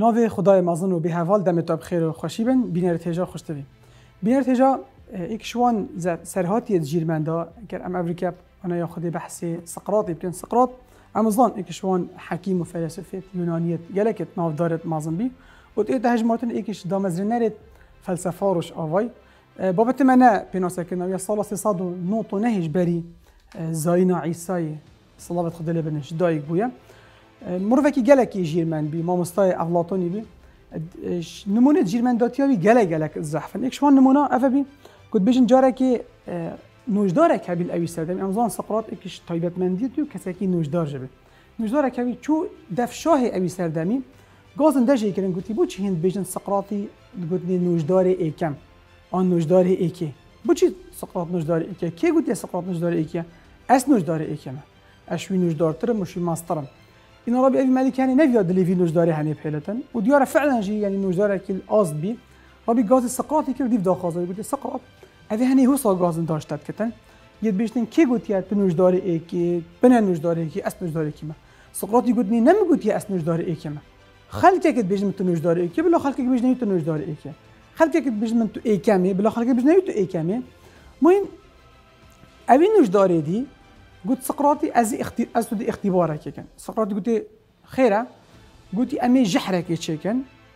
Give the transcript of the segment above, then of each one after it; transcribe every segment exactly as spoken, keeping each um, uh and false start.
ناوی خدای مازن و به حوال دم تا بخیر و خوشی بن بینر تیجا خوشتوی بینر تیجا ایک شوان سرهاتی جیرمندا گر ام امریکا انا یا خدای بحث سقراط بکن سقراط امازون ایک شوان حکیم و فلسفه یونانیت گلکت ناو دارت مازن بی و تی تهجماتن ایکش دامزرنرت فلسفه روش آوای بابت منا بناسکن یا سال سیصد و نه و نهج بری زاینا عیسی صلوات خدای بنش دایک بویا مروفکی گلکی جیرمن بی ما مستای افلاطونی بی نمونه جیرمن داتیاوی گله گلک زحفن ایک شوان نمونه افا بی كنت بيجن جارك نوجدار كابيل أوي سردم أمزان سقراط إكش طيبت منديتو كساكي نوجدار جبه نوجدار كابي شو دف شاه أوي سردمي جازن دجي كرن قلتي بوش هند بيجن سقراطي قلتني نوجدار إيكم آن نوجدار إيكي بوشي سقراط نوجدار إيكي كي قلت يا سقراط نوجدار إيكي أس نوجدار إيكم أشوي نوجدار ترم وشي ماسترم إن ربي أبي مالك يعني نفيا دليفي نوجداري هني بحيلتن وديارة فعلا جي يعني نوجدار كل قاصد بي ربي جاز السقراطي كيف ديف داخازه قلت سقراط هذه هني هو صار جازن داشتت كتن يد بيشتن كي قلت يا تنوجدار إيكي بنا نوجدار إيكي أس نوجدار إيكي ما سقراط يقولني نم قلت يا أس نوجدار إيكي ما خلقك بيجن تنوجدار إيكي بلا خلقك بيجن تنوجدار إيكي خلقك بيجن تو إيكامي بلا خلقك بيجن تو إيكامي مهم أبي نوجدار دي قلت سقراطي أزي اختي أسود اختبارك كان سقراطي قلت خيره قلت أمي جحرك يتشكن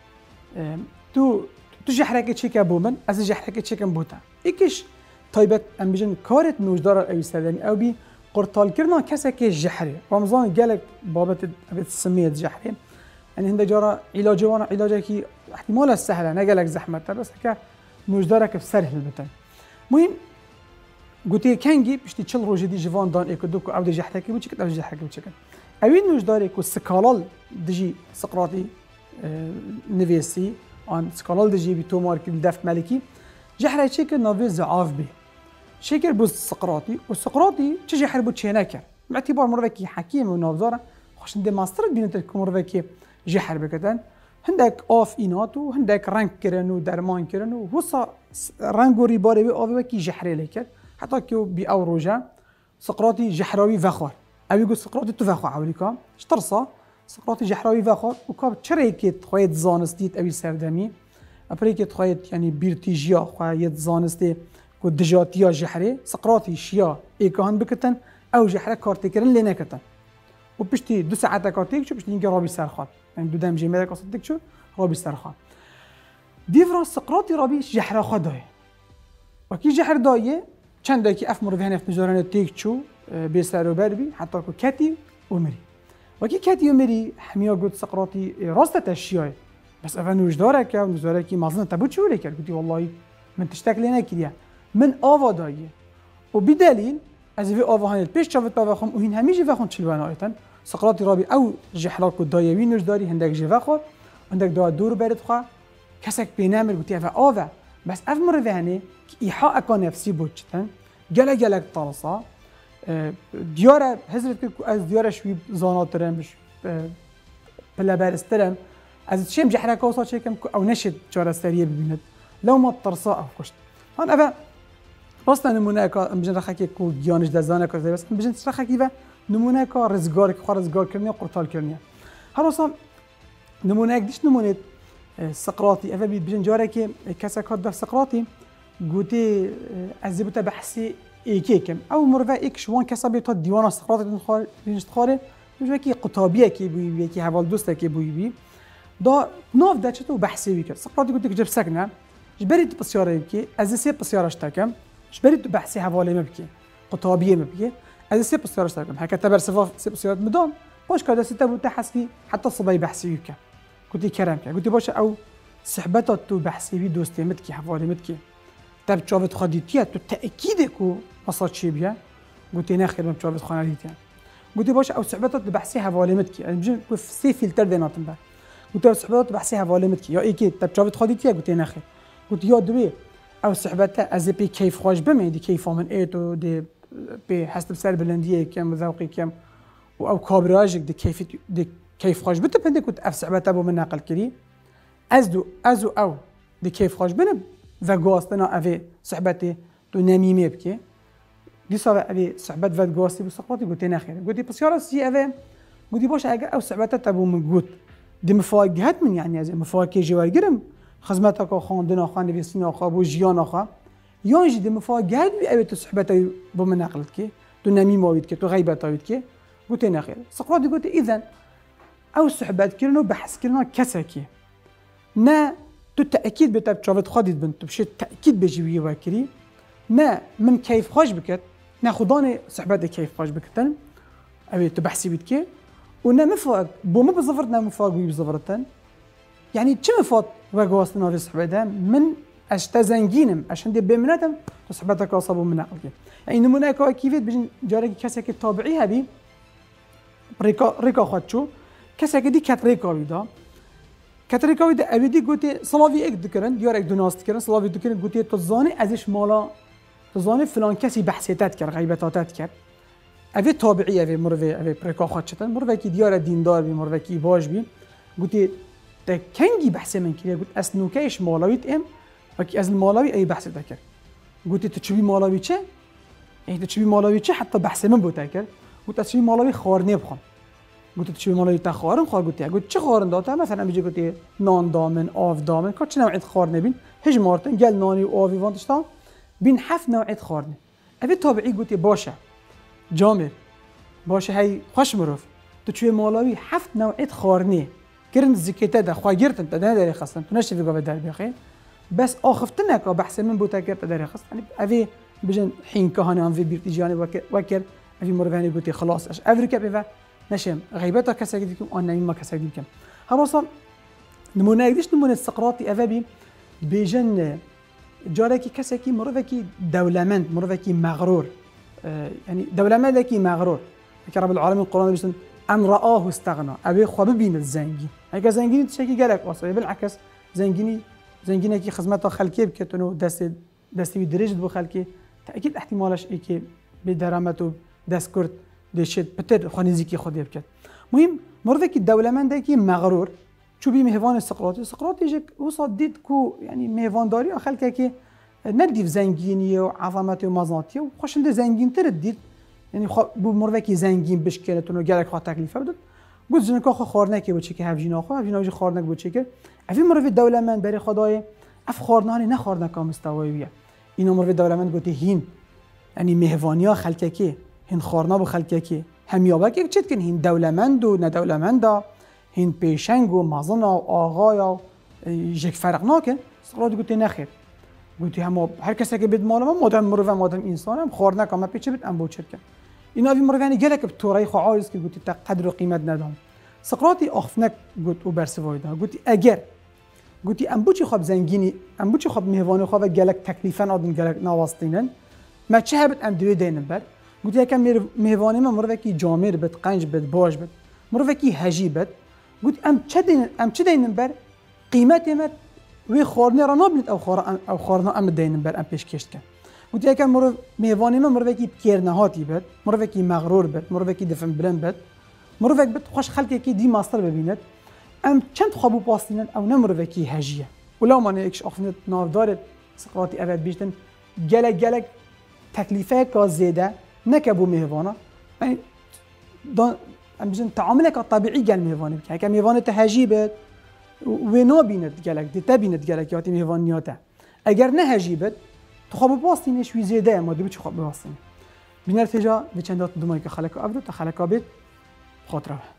تو تو جحرك تشيكا بومن از جحرك تشيكن بوتا ايكش طيبت ام بيجن كارت نوجدار او سلامي او بي قرطال كرنا كسك جحري رمضان قالك بابت سميت جحري يعني هند جرى علاج وانا علاجك احتمال السهله انا قالك زحمه بس هكا نوجدارك بسهل البتن المهم قلت كانجي بشتي تشل روجي دي جيفان دان ايكو دوكو او دي جحرك بوتشك او جحرك بوتشك اوين نوجدارك والسكالال دجي سقراطي اه نفيسي آن سکالال دجی بی تو مارکی دفت ملکی جحره شکر ناوی زعاف بی شکر بوز سقراطی و سقراطی چه جحر بود چه نکر باعتبار مروکی حکیم و نافذاره خوش نده ماسترد بینت که مروکی جحر بکتن هندک آف اینات و هندک رنگ کرن و درمان کرن و وصا رنگ و ریباره بی آوی وکی جحره لیکر حتی که بی او روجا سقراطی جحراوی وخور اوی گو سقراطی تو وخور عولیکا شترسا سقراطي جحراوي فاخر وكاب شريكت خويت زانستيت أبي سردمي أبريكت خويت يعني بيرتيجيا خويت زانستي كو دجاتيا جحري سقراطي شيا إيكان بكتن أو جحرة كارتيكرن لنا كتن وبشتي دو ساعات كارتيك شو بشتي نيجي رابي سرخات يعني دو دم جيميرا كاستيك شو رابي سرخات ديفرا سقراطي رابي جحرة خداي وكي جحر دايه چند دايكي أف مرة هنا في نجاران تيك شو بيسارو بربي حتى كو كاتي ومري وكي كاتي يومري حميا قلت سقراطي راستة الشياء بس أفا نوجدارك ونوجدارك مازنة تبوت شو لك قلت والله من تشتاك لنا كده من آوا دايه وبدليل از في آوا هنال بيش شافت بافخم وهين هميجي فخون تشلوانا ايتن سقراطي رابي أو جحراك ودايه وين نوجداري هندك جيفاخو هندك دوا دور بارد خوا كسك بينامر قلت أفا آوا بس أف مرة فهني إيحاء أكا نفسي بوتشتن جلا جلا طالصا دیاره حضرت که از دیاره شوی زاناترم بش بلا برسترم از چیم جحرک آسا چکم او نشد چهار سریه ببیند لو ما ترسا او کشت هن اوه راست نمونه که بجن رخی که گیانش دزانه کرده بس بجن رخی و نمونه که رزگار که خواهر رزگار کرنیه قرطال کرنیه هر راست نمونه دیش نمونه سقراطی اوه بید بجن جاره که کسی که در سقراطی گوته از زیبوتا بحثی ایکم او مرفع ایک شوان کسابی تا دیوان سقراط دنخوار دنشتخاره میشه کی قطابیه کی بوی کی حوال دوسته کی بوی بی دا ناف دا چطور بحثی بی کرد سقراط گفت که جب سکنه جبرید بسیاره کی از سه بسیارش تکم جبرید بحثی حواله مبکی قطابیه مبکی از سه بسیارش تکم هک تبر صفاف سه بسیارات مدام باش کادا سته بود تحسکی حتی صبای بحثی کی گفتی کرم کی گفتی باشه او صحبتات تو بحثی بی دوستی متکی حواله متکی تب چاوت خادیتیه تو تأکید کو مصاد چی بیه گویی نه خیلی چاوت خانیتیه گویی باشه او صحبتات بحثی حواله متکی يعني بجن في سي فلتر ديناتن بقى گویی صحبتات بحثی حواله متکی یا ایکی تب چاوت خادیتیه گویی نه خیلی گویی یا دوی او صحبت از پی کیف خوش بمه دی کیف من ایتو دی به حسب سر بلندیه کم ذوقی کم و او کابراج دی کیف دی کیف خوش بده بنده گویی اف صحبت ابو من نقل کری از دو از او دی کیف خوش بنه و گاستنا اوی صحبتی تو نمیمی بکی دیسا اوی صحبت و گاستی بسقراطی گویی نخیره گویی پس یارا سی اوی گویی باشه اگر او صحبت تبو من گوت دی مفاجهت من یعنی از مفاجه جوارگرم خدمت آقا خواندن آقا نویسین آقا بو جیان آقا یانج دی مفاجهت بی اوت صحبت با من نقلت که تو نمی ماوید که تو غیبت آوید که قلت نخیر سقراط قلت اذا او صحبت کردن و بحث کردن کسا که نه تو تأکید بتاب شافت خادید بنت تو بشه تأکید بجیبی وکری نه من کیف خوش بکت نه خدانه صحبت کیف خوش بکتن اوی تو بحثی بید که و نه مفاق بو ما بزفرت نه مفاق بی بزفرتن يعني چه مفاد وقواستنا في صحبتها من اشتا زنگینم عشان دي بمناتم تو صحبتك اصابو من عقل يعني نمونه که کیفیت بجن جاره کسی که طابعی هبی ریکا ریکا خود شو کسی که دی کت ریکا ویدا کت ریکا ویدا اویدی گوتی سلاوی اک دکرن دیار اک دوناست کرن سلاوی دکرن گوتی تو زانی ازش مالا تو زانی فلان کسی بحثیتت کرد غیبتاتت کرد اوی طابعی اوی مروی اوی ریکا خود شدن مروی کی دیار دیندار بی مروی کی باش بی گوتی تا کنگی بحث من کردی گفت از نوکیش مالویت ام وکی از المالوی ای بحث دکر گفتی تو چوبی مالوی چه؟ ای تو چوبی مالوی چه حتی بحث من بود دکر گفت از چوبی مالوی خارنه بخوام گفت تو چوبی مالوی تا خارن خار گفتی گفت چه خارن داتا مثلا میگه گفتی نان دامن آف دامن که چه نوعیت خارنه بین هج مارتن گل نانی و آفی وانتش تا بین هفت نوعیت خارنه اوی طابعی گفتی باشه جامر باشه هی خوش مروف تو چوبی مالوی هفت نوعیت خارنه كرن زكيتا دا خوا جرتن تدا داري خاصن تنشي في قبل دار بخير بس اخفتنا كا بحث من بوتا كرت داري خاص يعني افي بجن حين كهاني ان في بيرتيجاني وكر وكر افي مرفاني بوتي خلاص اش افريكا بيفا نشم غيبتها كسا ديكم انا ما كسا ديكم ها وصل نمونه قديش نمونه السقراطي افابي بجن جاركي كسكي مرفكي دولمند مرفكي مغرور آه يعني دولمند كي مغرور رب العالمين القران بيسن ان رآه استغنى ابي خو ببين الزنگي اگه زنگيني تشكي قالك وصل بالعكس زنگيني زنگيني كي خدمته خلقي بكتنو دست دستي درجه بو خلقي تاكيد احتمالش اي كي بدرامته دست كرت دشت بتر خانزيكي خدي بكت مهم مرذك الدولمند كي مغرور شو بي مهوان السقراطي السقراطي يجيك وصل ديد كو يعني مهوان داري خلقه كي ندي في زنگيني وعظمته ومزاتي وخش عنده زنگين ترديد يعني خو بو مروکی زنگین بشکلتون و گرک خواهد تکلیفه بدن گوش جن که خو خارنه که بچه که هفجینا خو هفجینا وجه خارنه بچه که افی مروی دولمند برای خدای اف خارنانی نه خارنه که مستواییه اینا مروی دولمند گوته هین یعنی مهوانیا خلقه که هین خارنه بو خلقه که همیابه که چت کن هین دولمند و نه دولمندا هین پیشنگ و مازنا و آقایا جک فرق نکن سقراط گوته نخیر گوته هم هر کسی که بد مال ما مادام مروی مادام انسانم خارنه که ما پیچه بد ام بوچر کن اینا وی مروانی گلک بتورای خو عايز که گوتی تا قدر و قیمت ندام سقراطی آخفنک گوت و برسوایدا گوتی اگر گوتی ام بوچی خوب زنگینی ام بوچی خوب مهوانی خوب گلک تکلیفن آدم گلک نواستینن ما چه هبت ام دوی دینن بر گوتی یکم مهوانی ما مروکی جامر بد قنج بد باش بد مروکی هجی بد گوتی ام چه دین ام چه دینن بر قیمت مت وی خورنی را نبلت او خور او خورنا ام دینن بر ام پیش کشت کن وتي كان مر ميفاني ما مروكي بكيرنهاتي بد مروكي مغرور بد مروكي دفن بلن بد مروك بد خوش خلقي كي دي ماستر ببينت ام چند خابو باستينن او نمروكي هجيه ولا ما نكش اخفنت نافدار سقراطي ابد بيشتن جلك جلك تكليفه كا زياده نكبو ميفانا يعني ام بجن تعاملك الطبيعي قال ميفاني يعني كان ميفاني تهجي بد وينو بينت جلك دي تبينت جلك ياتي ميفانياته اگر نهجي بد تخاب باستینه شوی زیاده ما دو چه خواب باستینه بینر تجا به چندات دو مایک خلق ابرو تا خلق بیت خاطره